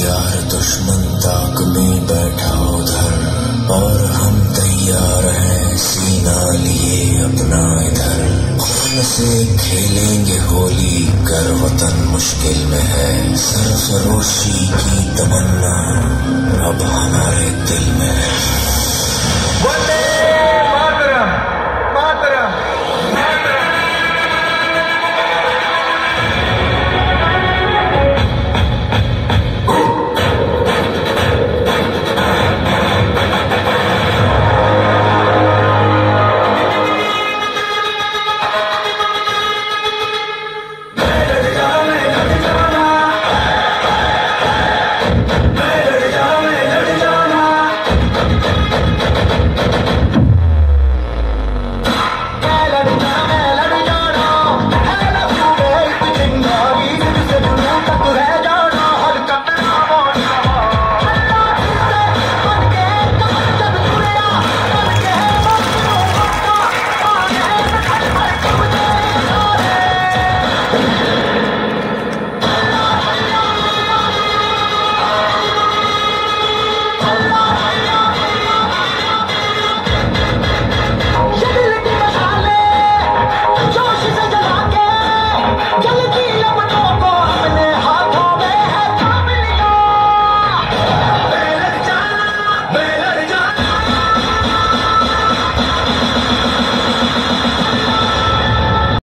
यार दुश्मन ताक में बैठा उधर, और हम तैयार हैं सीना लिए अपना इधर। खून से खेलेंगे होली कर वतन मुश्किल में है, सरफरोशी की तमन्ना अब हमारे दिल में है।